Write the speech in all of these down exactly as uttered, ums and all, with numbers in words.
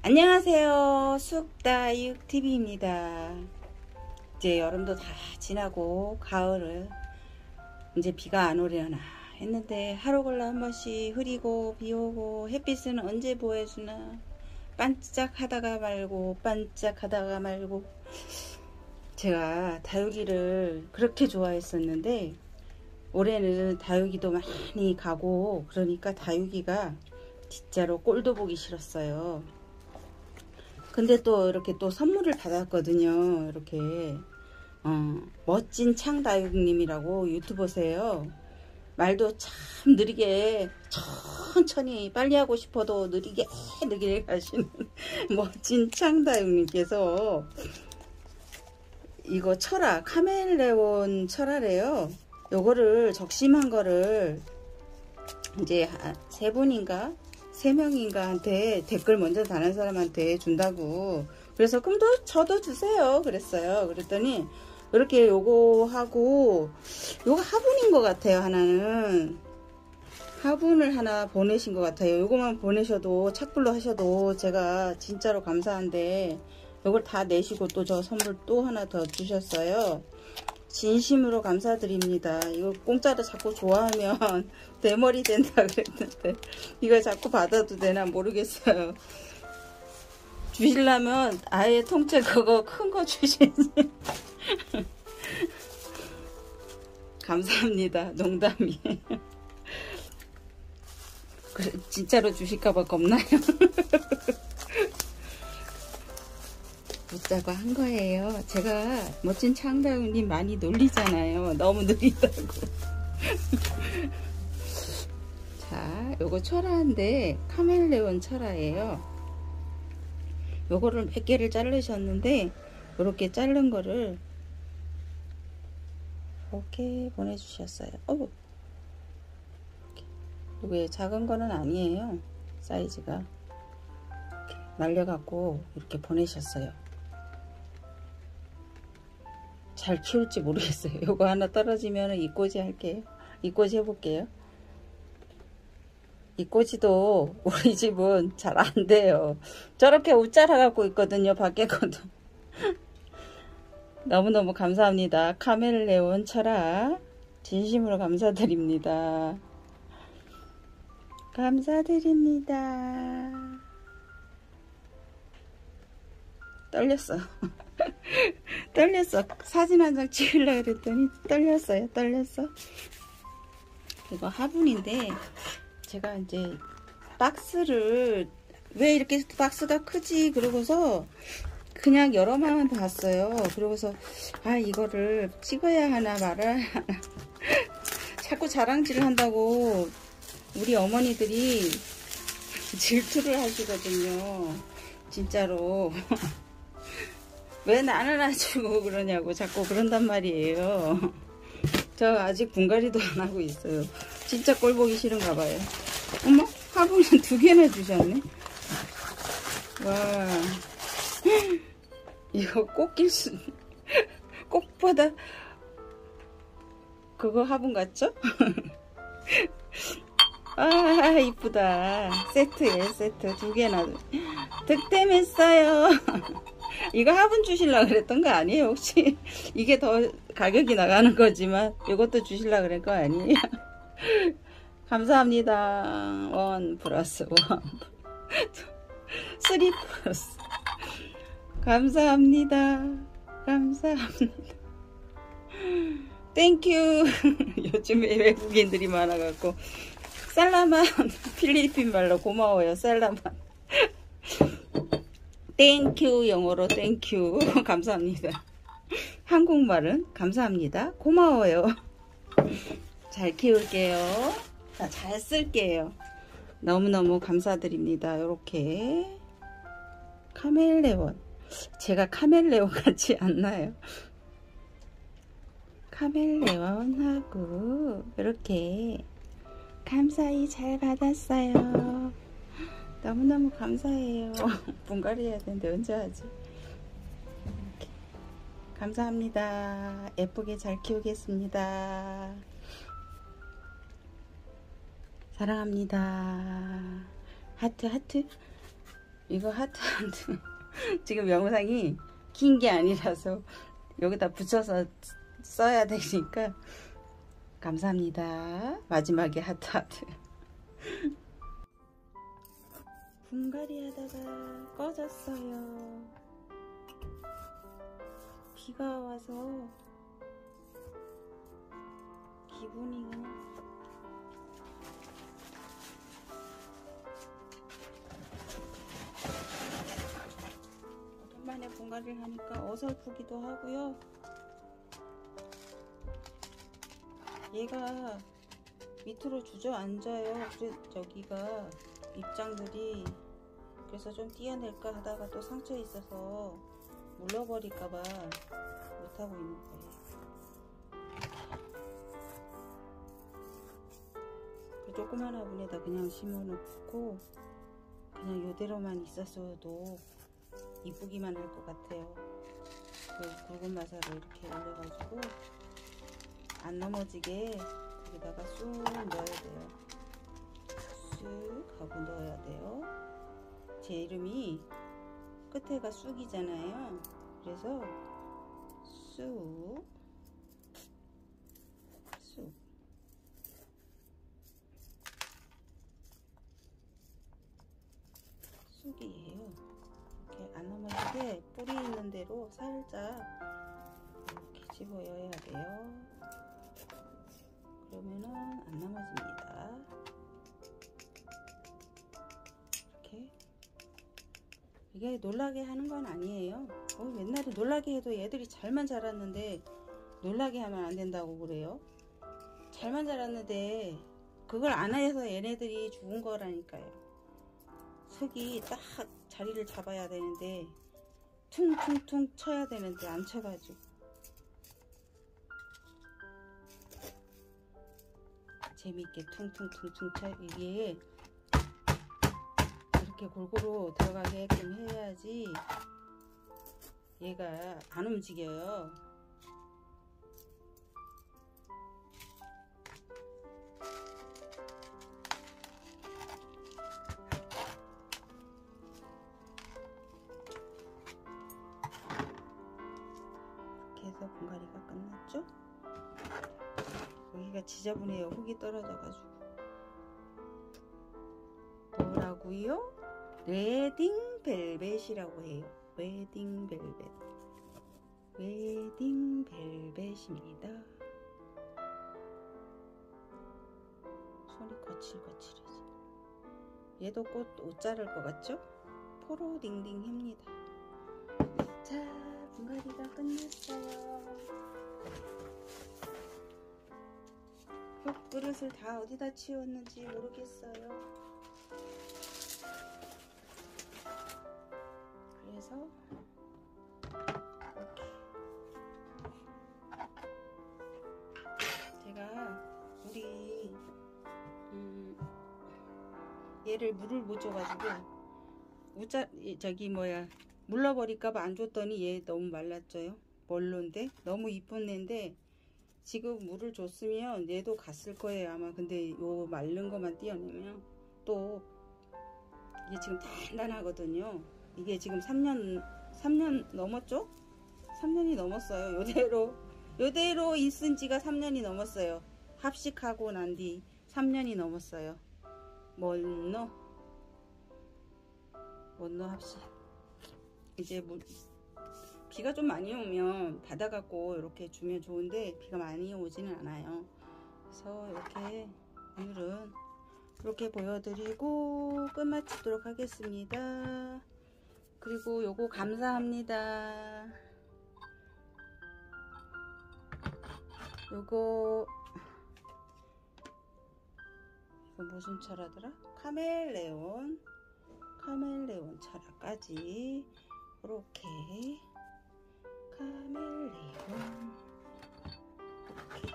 안녕하세요. 쑥다육티비입니다. 이제 여름도 다 지나고 가을을 이제 비가 안 오려나 했는데 하루 걸러 한 번씩 흐리고 비 오고 햇빛은 언제 보여주나 반짝하다가 말고 반짝하다가 말고. 제가 다육이를 그렇게 좋아했었는데 올해는 다육이도 많이 가고 그러니까 다육이가 진짜로 꼴도 보기 싫었어요. 근데 또 이렇게 또 선물을 받았거든요. 이렇게 어, 멋진 창다육님이라고 유튜버세요. 말도 참 느리게 천천히 빨리 하고 싶어도 느리게 느리게 가시는 멋진 창다육님께서 이거 철화 카멜레온 철화래요. 요거를 적심한 거를 이제 세 분인가 세 명인가한테 댓글 먼저 다는 사람한테 준다고. 그래서 그럼 또 저도 주세요 그랬어요. 그랬더니 이렇게 요거 하고 요거 화분인 것 같아요. 하나는 화분을 하나 보내신 것 같아요. 요거만 보내셔도 착불로 하셔도 제가 진짜로 감사한데 요걸 다 내시고 또 저 선물 또 하나 더 주셨어요. 진심으로 감사드립니다. 이거 공짜로 자꾸 좋아하면 대머리 된다 그랬는데 이거 자꾸 받아도 되나 모르겠어요. 주시려면 아예 통째 그거 큰 거 주시지. 감사합니다. 농담이에요. 그래, 진짜로 주실까봐 겁나요. 묻자고 한 거예요. 제가 멋진 창다육님 많이 놀리잖아요. 너무 느리다고. 자, 요거 철화인데 카멜레온 철화예요. 요거를 몇 개를 자르셨는데 요렇게 자른 거를 이렇게 보내주셨어요. 어우, 이게 작은 거는 아니에요. 사이즈가 이렇게 날려갖고 이렇게 보내셨어요. 잘 키울지 모르겠어요. 요거 하나 떨어지면 이꼬지 할게요. 이꼬지 해볼게요. 이꼬지도 우리 집은 잘 안 돼요. 저렇게 웃자라 갖고 있거든요. 밖에 것도. 너무너무 감사합니다. 카멜레온 철화 진심으로 감사드립니다. 감사드립니다. 떨렸어. 떨렸어. 사진 한 장 찍으려고 그랬더니 떨렸어요. 떨렸어. 이거 화분인데 제가 이제 박스를 왜 이렇게 박스가 크지 그러고서 그냥 여러만 봤어요. 그러고서 아 이거를 찍어야 하나 말아야 하나 자꾸 자랑질을 한다고 우리 어머니들이 질투를 하시거든요. 진짜로. 왜 나는 안 주고 그러냐고 자꾸 그런단 말이에요. 저 아직 분갈이도 안 하고 있어요. 진짜 꼴 보기 싫은가 봐요. 어머, 화분은 두 개나 주셨네. 와, 이거 꽃길 수, 꽃보다 그거 화분 같죠? 아, 이쁘다. 세트에 세트 두 개나 득템했어요. 이거 화분 주실라 그랬던 거 아니에요 혹시? 이게 더 가격이 나가는 거지만 이것도 주실라 그럴 거 아니에요? 감사합니다. 원 플러스 원 쓰리 플러스 감사합니다. 감사합니다. 땡큐. 요즘에 외국인들이 많아갖고 살라만 필리핀 말로 고마워요. 살라만 땡큐 영어로 땡큐 감사합니다. 한국말은 감사합니다. 고마워요. 잘 키울게요. 잘 쓸게요. 너무너무 감사드립니다. 요렇게 카멜레온 제가 카멜레온 같지 않나요? 카멜레온하고 이렇게 감사히 잘 받았어요. 너무너무 감사해요. 분갈이 해야 되는데 언제 하지? 이렇게. 감사합니다. 예쁘게 잘 키우겠습니다. 사랑합니다. 하트 하트. 이거 하트한테 지금 영상이 긴 게 아니라서 여기다 붙여서 써야 되니까 감사합니다. 마지막에 하트 하트. 분갈이 하다가 꺼졌어요. 비가 와서 기분이 오랜만에 분갈이를 하니까 어설프기도 하고요. 얘가 밑으로 주저앉아요. 그래서 저기가 입장들이, 그래서 좀 띄어낼까 하다가 또 상처 있어서 물러버릴까봐 못하고 있는 거예요. 그 조그만 화분에다 그냥 심어놓고 그냥 요대로만 있었어도 이쁘기만 할 것 같아요. 그 굵은 마사를 이렇게 올려가지고 안 넘어지게 여기다가 쑥 넣어야 돼요. 쑥 하고 넣어야 돼요. 제 이름이 끝에가 쑥이잖아요. 그래서 쑥, 쑥. 쑥이에요. 이렇게 안 넘어지게 뿌리 있는 대로 살짝 이렇게 집어여야 돼요. 그러면은 안 넘어집니다. 이렇게. 이게 놀라게 하는 건 아니에요. 어, 옛날에 놀라게 해도 얘들이 잘만 자랐는데 놀라게 하면 안 된다고 그래요. 잘만 자랐는데 그걸 안 해서 얘네들이 죽은 거라니까요. 속이 딱 자리를 잡아야 되는데 퉁퉁퉁 쳐야 되는데 안 쳐가지고 재밌게 퉁퉁퉁퉁 쳐. 이게 이렇게 골고루 들어가게끔 해야지 얘가 안 움직여요. 이렇게 해서 분갈이가 끝났죠? 여기가 지저분해요. 흙이 떨어져가지고. 뭐라고요? 웨딩 벨벳이라고 해요. 웨딩 벨벳. 웨딩 벨벳입니다. 손이 거칠거칠해서. 얘도 곧 옷 자를 것 같죠? 포로딩딩입니다. 자, 분갈이가 끝났어요. 흙 그릇을 다 어디다 치웠는지 모르겠어요. 그래서 이렇게 제가 우리 음 얘를 물을 못 줘가지고 우짜 저기 뭐야 물러버릴까봐 안 줬더니 얘 너무 말랐죠요. 멀론데 너무 이쁜 애인데 지금 물을 줬으면 얘도 갔을 거예요 아마. 근데 요 마른 것만 띄어내면 또 이게 지금 단단하거든요. 이게 지금 삼 년 삼 년 넘었죠? 삼 년이 넘었어요. 요대로 요대로 있은 지가 삼 년이 넘었어요. 합식하고 난 뒤 삼 년이 넘었어요. 뭔노 뭔노 합식. 이제 물 비가 좀 많이 오면 닫아갖고 이렇게 주면 좋은데 비가 많이 오지는 않아요. 그래서 이렇게 오늘은 이렇게 보여드리고 끝마치도록 하겠습니다. 그리고 요거 감사합니다. 요거 이거 무슨 차라더라? 카멜레온 카멜레온 차라까지 이렇게 카멜레온 이렇게.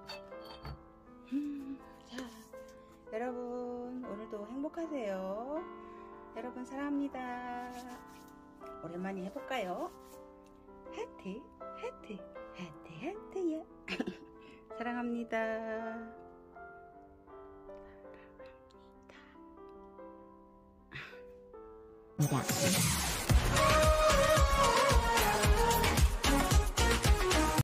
음, 자 여러분 오늘도 행복하세요. 여러분 사랑합니다. 오랜만에 해볼까요? 하트 하트 하트 하트야. 사랑합니다. 입니다.